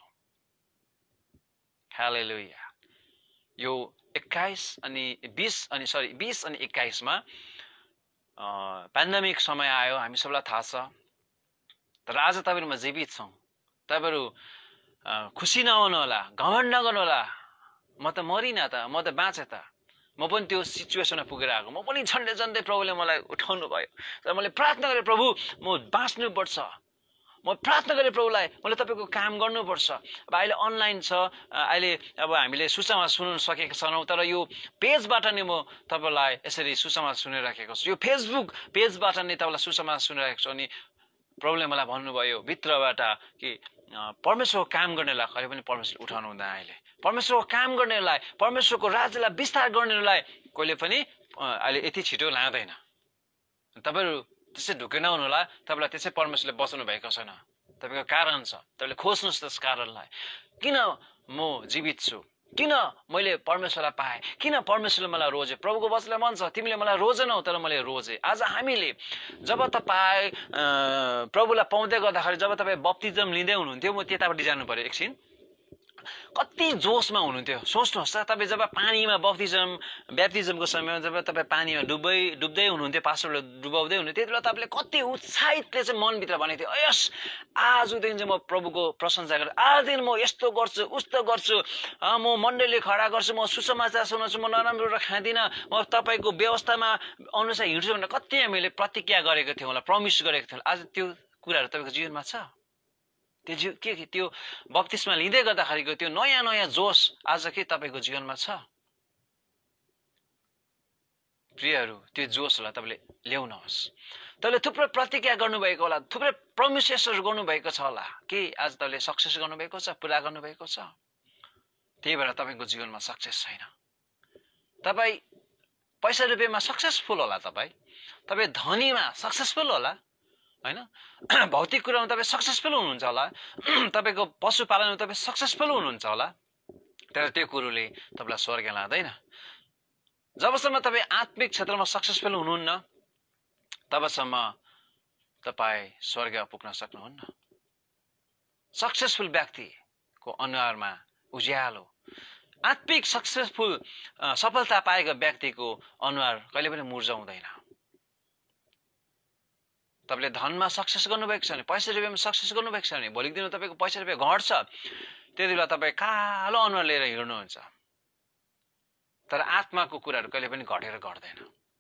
हालेलुया। यो 20 अनि 21 मा पेन्डेमिक समय आयो, हामी सबैलाई थाहा छ। तर आज तपाईँहरूमा जीवित छौँ। तपाईँहरू खुसी नहुनु होला, घमण्ड नगर्नु होला, म त मरिनँ त, म त बाँचेँ त, म पनि त्यो सिचुएसनमा पुगेर आएको, म पनि झन्डै प्रभुले मलाई उठाउनु भयो। तर मैले प्रार्थना गरेँ, प्रभु म बाँच्नुपर्छ, म प्रार्थना गरेँ प्रभुलाई, मैले तपाईँको काम गर्नुपर्छ। अब अहिले अनलाइन छ, अहिले अब हामीले सुसमाचार सुन्न सकेका छैनौँ, तर यो पेजबाट नै म तपाईँलाई यसरी सुसमाचार सुनिराखेको छु। यो फेसबुक पेजबाट नै तपाईँलाई सुसमाचार सुनिरहेको छु। अनि प्रभुले मलाई भन्नुभयो भित्रबाट कि परमेश्वरको काम गर्नेलाई कहिले पनि परमेश्वर उठाउनु हुँदैन। अहिले परमेश्वरको काम गर्नेलाई, परमेश्वरको राज्यलाई विस्तार गर्नेलाई कहिले पनि अहिले यति छिटो लाँदैन। तपाईँहरू त्यसै ढुक्कै नहुनु होला, तपाईँलाई त्यसै परमेश्वरले बचाउनु भएको छैन। तपाईँको कारण छ, तपाईँले खोज्नुहोस् त्यस कारणलाई। किन म जीवित छु? किन मैले परमेश्वरलाई पाएँ? किन परमेश्वरले मलाई रोजे? प्रभुको वचनले भन्छ तिमीले मलाई रोजेनौ, तर मैले रोजे। आज हामीले जब तपाईँ प्रभुलाई पाउँदै गर्दाखेरि, जब तपाईँ बप्तिजम लिँदै हुनुहुन्थ्यो, म त्यतापट्टि जानु पर्यो एकछिन, कति जोसमा हुनुहुन्थ्यो सोच्नुहोस् त। तपाईँ जब पानीमा ब्याप्तिजमको समयमा जब तपाईँ पानीमा डुब्दै हुनुहुन्थ्यो, पास्टरले डुबाउँदै हुनुहुन्थ्यो, त्यति बेला तपाईँले कति उत्साहितले चाहिँ मनभित्र भनेको थियो, यस आजदेखि चाहिँ म प्रभुको प्रशंसा गरेँ, आजदेखि म यस्तो गर्छु, उस्तो गर्छु, म मण्डलीले खडा गर्छु, म सुसमाचार सुनाउँछु, म नराम्रो खाँदिनँ, म तपाईँको व्यवस्थामा अनुसार हिँड्छु भनेर कति हामीले प्रतिज्ञा गरेको थियौँ होला, प्रमिस गरेको थियौँ। आज त्यो कुराहरू तपाईँको जीवनमा छ? त्यो बप्तिस्मा लिँदै गर्दाखेरिको त्यो नयाँ जोस आज के तपाईँको जीवनमा छ? प्रियहरू, त्यो जोसलाई तपाईँले ल्याउनुहोस्। तपाईँले थुप्रै प्रतिज्ञा गर्नुभएको होला, थुप्रै प्रोमिसेसहरू गर्नुभएको छ होला कि आज तपाईँले सक्सेस गर्नुभएको छ, पुरा गर्नुभएको छ। त्यही भएर तपाईँको जीवनमा सक्सेस छैन। तपाईँ पैसा रुपियाँमा सक्सेसफुल होला, तपाईँ धनीमा सक्सेसफुल होला हैन, भौतिक कुरामा तपाईँ सक्सेसफुल हुनुहुन्छ होला, तपाईँको पशुपालनमा तपाईँ सक्सेसफुल हुनुहुन्छ होला, तर त्यो कुरोले तपाईँलाई स्वर्ग लाँदैन। जबसम्म तपाईँ आत्मिक क्षेत्रमा सक्सेसफुल हुनुहुन्न तबसम्म तपाईँ स्वर्ग पुग्न सक्नुहुन्न। सक्सेसफुल व्यक्तिको अनुहारमा उज्यालो, आत्मिक सक्सेसफुल सफलता पाएको व्यक्तिको अनुहार कहिले पनि मुर्झाउँदैन। तपाईँले धनमा सक्सेस गर्नुभएको छ भने, पैसा रुपियाँमा सक्सेस गर्नुभएको छ भने, भोलिको दिनमा तपाईँको पैसा रुपियाँ घट्छ, त्यति बेला तपाईँ कालो अनुहार लिएर हिँड्नुहुन्छ। तर आत्माको कुराहरू कहिले पनि घटेर घट्दैन।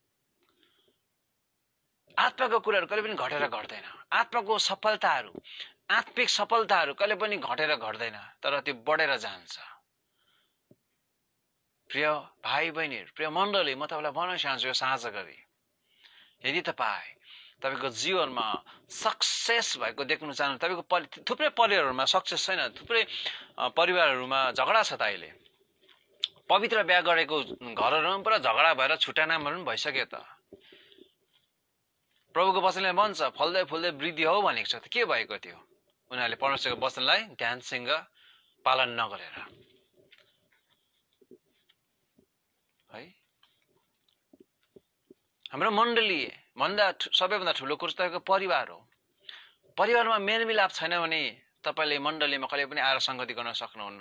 आत्माको कुराहरू कहिले पनि घटेर घट्दैन। आत्माको सफलताहरू, आत्मिक सफलताहरू कहिले पनि घटेर घट्दैन, तर त्यो बढेर जान्छ। प्रिय भाइ बहिनीहरू, प्रिय मण्डली, म तपाईँलाई भन्न चाहन्छु यो साँझ गरी, यदि तपाईँको जीवनमा सक्सेस भएको देख्नु चाहनु, तपाईँको थुप्रै परिवारहरूमा सक्सेस छैन, थुप्रै परिवारहरूमा झगडा छ त अहिले। पवित्र बिहा गरेको घरहरूमा पुरा झगडा भएर छुट्टा नामहरू पनि भइसक्यो त। प्रभुको वचनले भन्छ फल्दै फुल्दै वृद्धि हो भनेको छ त। के भएको थियो? उनीहरूले परमेश्वरको वचनलाई ध्यानसँग पालन नगरेर है। हाम्रो मण्डली भन्दा सबैभन्दा ठुलो कुरो तपाईँको परिवार हो। परिवारमा मेलमिलाप छैन भने तपाईँले मण्डलीमा कहिले पनि आएर सङ्गति गर्न सक्नुहुन्न।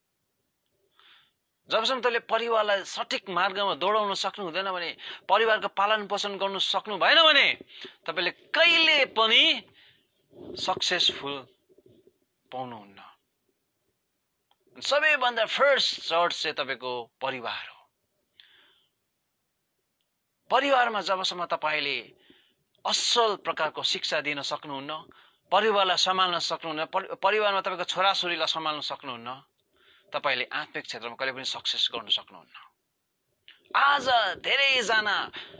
जबसम्म तपाईँले परिवारलाई सठिक मार्गमा दौडाउन सक्नु हुँदैन भने, परिवारको पालन पोषण गर्नु सक्नु भएन भने तपाईँले कहिले पनि सक्सेसफुल पाउनुहुन्न। सबैभन्दा फर्स्ट चर्च चाहिँ तपाईँको परिवार हो। परिवारमा जबसम्म तपाईँले असल प्रकारको शिक्षा दिन सक्नुहुन्न, परिवारलाई सम्हाल्न सक्नुहुन्न, परिवारमा तपाईँको छोराछोरीलाई सम्हाल्न सक्नुहुन्न, तपाईँले आत्मिक क्षेत्रमा कहिले पनि सक्सेस गर्न सक्नुहुन्न। आज धेरैजना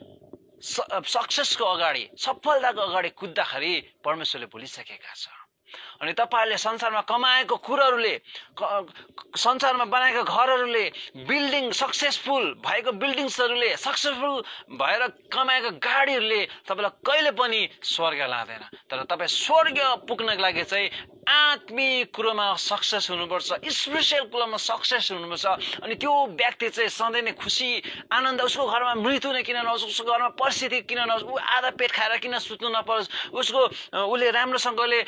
सक्सेसको अगाडि, सफलताको अगाडि कुद्दाखेरि परमेश्वरले भुलिसकेका छ। अनि तपाईँहरूले संसारमा कमाएको कुराहरूले, संसारमा बनाएका घरहरूले, बिल्डिङ सक्सेसफुल भएको बिल्डिङ्सहरूले, सक्सेसफुल भएर कमाएका गाडीहरूले तपाईँलाई कहिले पनि स्वर्ग लाँदैन। तर तपाईँ स्वर्ग पुग्नको लागि चाहिँ आत्मिक कुरोमा सक्सेस हुनुपर्छ, स्पिरिचुअल कुरोमा सक्सेस हुनुपर्छ। अनि त्यो व्यक्ति चाहिँ सधैँ नै खुसी आनन्द, उसको घरमा मृत्यु नै किन नहोस्, उसको घरमा परिस्थिति किन नहोस्, ऊ आधा पेट खाएर किन सुत्नु नपरोस्, उसले राम्रोसँगले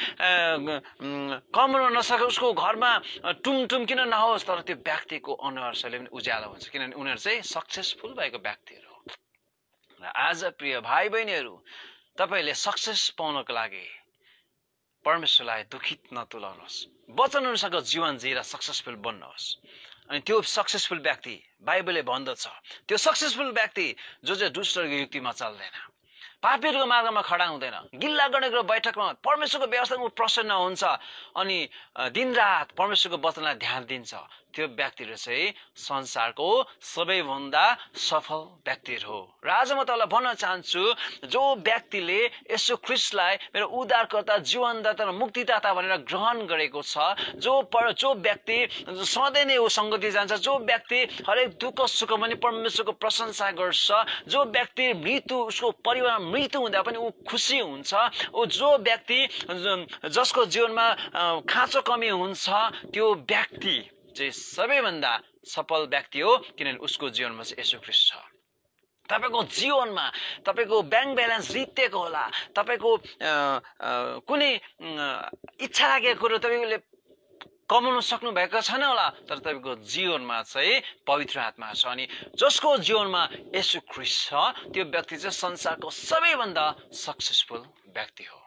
कमाउन नसके, उसको घरमा टुमटुम किन नहोस्, तर त्यो व्यक्तिको अनुहार शैली पनि उज्यालो हुन्छ, किनभने उनीहरू चाहिँ सक्सेसफुल भएको व्यक्तिहरू हो। र आज प्रिय भाइ बहिनीहरू, तपाईँले सक्सेस पाउनको लागि परमेश्वरलाई दुखित नतुलाउनुहोस्, वचन अनुसारको जीवन जिएर सक्सेसफुल बन्नुहोस्। अनि त्यो सक्सेसफुल व्यक्ति, बाइबलले भन्दछ, त्यो सक्सेसफुल व्यक्ति जो चाहिँ दुष्टको युक्तिमा चल्दैन, पापीहरूको मार्गमा खडा हुँदैन, गिल्ला गर्नेको बैठकमा परमेश्वरको व्यवस्थामा प्रसन्न हुन्छ, अनि दिनरात परमेश्वरको वचनलाई ध्यान दिन्छ, त्यो व्यक्तिहरू चाहिँ संसारको सबैभन्दा सफल व्यक्तिहरू हो। र आज म तपाईँलाई भन्न चाहन्छु, जो व्यक्तिले येशू ख्रीष्टलाई मेरो उद्धारकर्ता, जीवनदाता र मुक्तिदाता भनेर ग्रहण गरेको छ, जो व्यक्ति सधैँ नै ऊ सङ्गति जान्छ, जो व्यक्ति हरेक दुःख सुखमा पनि परमेश्वरको प्रशंसा गर्छ, जो व्यक्ति उसको परिवारमा मृत्यु हुँदा पनि ऊ खुसी हुन्छ, जो व्यक्ति जसको जीवनमा खाँचो कमी हुन्छ, त्यो व्यक्ति चाहिँ सबैभन्दा सफल व्यक्ति हो, किनभने उसको जीवनमा चाहिँ येशू ख्रीष्ट छ। तपाईको जीवनमा तपाईको ब्याङ्क ब्यालेन्स रित्तेको होला, तपाईको कुनै इच्छा लागेको कुरो तपाईले कमाउन सक्नु भएको छैन होला, तर तपाईको जीवनमा चाहिँ पवित्र आत्मा छ। अनि जसको जीवनमा येशू ख्रीष्ट छ, त्यो व्यक्ति चाहिँ संसारको सबैभन्दा सक्सेसफुल व्यक्ति हो।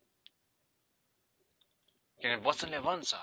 किनभने वचनले भन्छ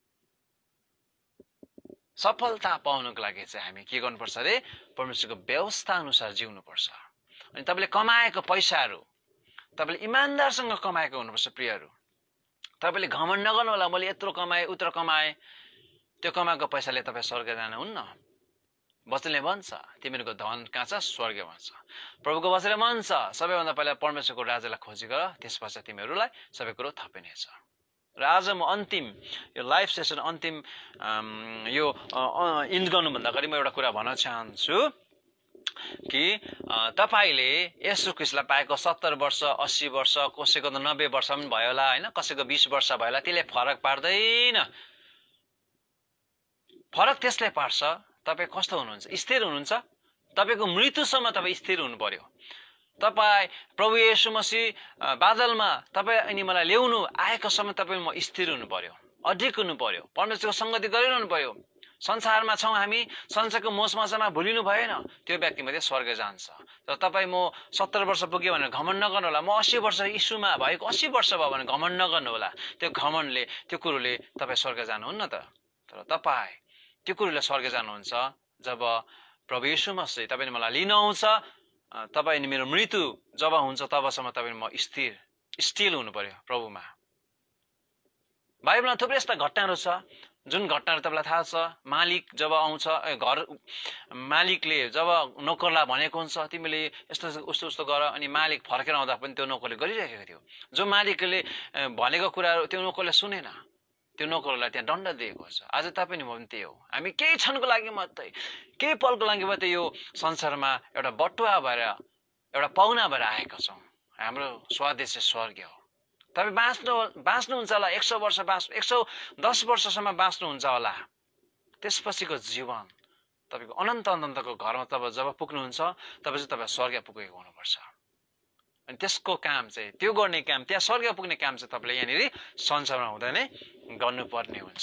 सफलता पाउनको लागि चाहिँ हामी के गर्नुपर्छ अरे, परमेश्वरको व्यवस्था अनुसार जिउनुपर्छ। अनि तपाईले कमाएको पैसाहरू तपाईले इमानदारसँग कमाएको हुनुपर्छ। प्रियहरू, तपाईले घमण्ड नगर्नु होला, मैले यत्रो कमाए उत्र कमाए, त्यो कमाएको पैसाले तपाई स्वर्ग जानुहुन्न। वचनले भन्छ तिमीहरूको धन कहाँ छ? स्वर्गमा छ। प्रभुको वचनले भन्छ सबैभन्दा पहिला परमेश्वरको राज्यलाई खोजी गर, त्यसपछि तिमीहरूलाई सबै कुरो थपिनेछ। र आज म अन्तिम यो लाइभ सेसन अन्तिम यो इन्ड गर्नुभन्दा अगाडि म एउटा कुरा भन्न चाहन्छु कि तपाईले येशू ख्रीष्टलाई पाएको 70 वर्ष 80 वर्ष कसैको त 90 वर्ष पनि भयो होला हैन, कसैको 20 वर्ष भयो होला, त्यसले फरक पार्दैन। फरक त्यसले पार्छ तपाई कस्तो हुनुहुन्छ, स्थिर हुनुहुन्छ। तपाईको मृत्युसम्म तपाई स्थिर हुनु पर्यो। तपाई प्रभु येशू मसीह बादलमा तपाई अनि मलाई ल्याउनु आएकोसम्म तपाई म स्थिर हुनु पर्यो, अडिक हुनु पर्यो, परमेश्वरको संगति गरिरहनु पर्यो। संसारमा छौं हामी, संसारको मोसमजामा भुलिनु भएन, त्यो व्यक्ति मात्रै स्वर्ग जान्छ। तर तपाई म 70 वर्ष पुग्यो भनेर घमण्ड नगर्नु होला। म 80 वर्ष यीशुमा भएको 80 वर्ष भयो भने घमण्ड नगर्नु होला। त्यो घमण्डले त्यो कुरोले तपाई स्वर्ग जानुहुन्न त। तर तपाई त्यो कुरोले स्वर्ग जानुहुन्छ जब प्रभु येशू मसीह तपाईले मलाई लिन आउँछ। तपाई अनि मेरो मृत्यु जब हुन्छ तबसम्म तपाई म स्थिर हुनु पर्यो प्रभुमा। बाइबलमा थुप्रै यस्ता घटनाहरू छ जुन घटनाहरू तपाईलाई थाहा छ। मालिक जब आउँछ, घर मालिकले जब नोकरलाई भनेको हुन्छ तिमीले यस्तो उस्तो उस्तो गर, अनि मालिक फर्केर आउँदा पनि त्यो नोकरले गरिरहेको थियो। जो मालिकले भनेको कुराहरू त्यो नोकरले सुनेन, त्यो नोकरलाई त्यहाँ दण्ड दिएको छ। आज तपाईँ नि म पनि त्यही हो। हामी केही क्षणको लागि मात्रै, केही पलको लागि मात्रै यो संसारमा एउटा बटुवा भएर, एउटा पाहुना भएर आएका छौँ। हाम्रो स्वदेश स्वर्ग हो। तपाईँ बाँच्नुहुन्छ होला, 100 वर्ष 110 वर्षसम्म बाँच्नुहुन्छ होला। त्यसपछिको जीवन तपाईको अनन्त अनन्तको घरमा जब पुग्नुहुन्छ तब चाहिँ तपाईँ स्वर्ग पुगेको हुनुपर्छ। अनि त्यसको काम चाहिँ, त्यो गर्ने काम, त्यहाँ स्वर्ग पुग्ने काम चाहिँ तपाईले यहाँनिर संसारमा हुँदै नै गर्नुपर्ने हुन्छ।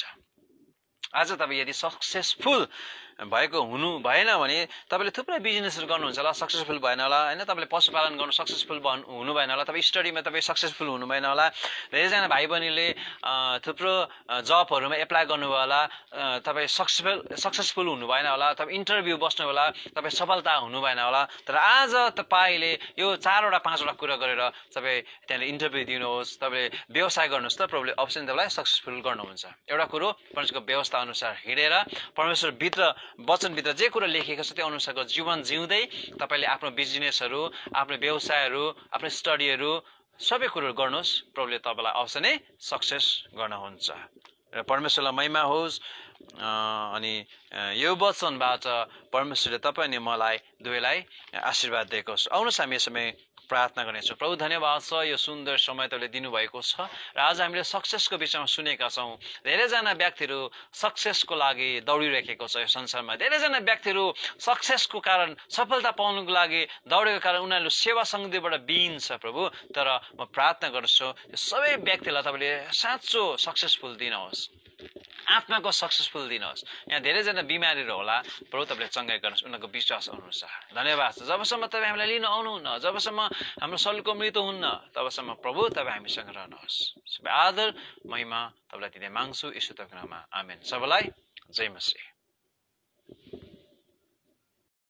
आज तपाईँ यदि सक्सेसफुल भएको हुनु भएन भने तपाईले थुप्रै बिजनेसहरू गर्नुहुन्छ होला, सक्सेसफुल भएन होला हैन। तपाईले पशुपालन गर्नु सक्सेसफुल हुनु भएन होला। तपाईँ स्टडीमा तपाईँ सक्सेसफुल हुनु भएन होला। धेरैजना भाइ बहिनीले थुप्रो जबहरूमा एप्लाई गर्नुभयो होला, तपाईँ सक्सेसफुल हुनु भएन होला। तपाईँ इन्टरभ्यू बस्नु होला, तपाईँ सफलता हुनु भएन होला। तर आज तपाईले यो 4वटा 5वटा कुरा गरेर तपाईँ त्यहाँले इन्टरभ्यू दिनुहोस्, तपाईले व्यवसाय गर्नुहोस्, त प्रभुले अवश्य तपाईलाई सक्सेसफुल गर्नुहुन्छ। एउटा कुरो परमेश्वरको व्यवस्था अनुसार हिँडेर, परमेश्वर भित्र वचनभित्र जे कुरा लेखिएको छ त्यो अनुसारको जीवन जिउँदै तपाईले आफ्नो बिजनेसहरू, आफ्नो व्यवसायहरू, आफ्नो स्टडीहरू सबै कुरोहरू गर्नुहोस्। प्रभुले तपाईलाई अवश्य नै सक्सेस गर्नुहुन्छ। र परमेश्वरलाई महिमा होस्। अनि यो वचनबाट परमेश्वरले तपाईँ अनि मलाई दुवैलाई आशीर्वाद दिएको छ। आउनुहोस् हामी यो समय प्रार्थना गर्नेछौँ। प्रभु धन्यवाद छ यो सुन्दर समय तपाईँले दिनुभएको छ। र आज हामीले सक्सेसको विषयमा सुनेका छौँ। धेरैजना व्यक्तिहरू सक्सेसको लागि दौडिरहेको छ यो संसारमा। धेरैजना व्यक्तिहरू सक्सेसको कारण, सफलता पाउनुको लागि दौडेको कारण उनीहरू सेवा सङ्गतिबाट बिन छ प्रभु। तर म प्रार्थना गर्छु यो सबै व्यक्तिलाई तपाईँले साँचो सक्सेसफुल दिनुहोस्, आत्माको सक्सेसफुल दिनुहोस्। यहाँ धेरैजना बिमारीहरू होला प्रभु तपाईँले चङ्गाइ गर्नुहोस् उनीहरूको विश्वास अनुसार। धन्यवाद छ। जबसम्म तपाईँ हामीलाई लिन आउनुहुन्न, जबसम्म हाम्रो शरीरको मृत्यु हुन्न, तबसम्म प्रभु तपाईँ हामीसँग रहनुहोस्। सबै आदर महिमा तपाईँलाई दिँदै माग्छु यीशु तपाईँको नाममा, आमेन। सबैलाई जय मसीह।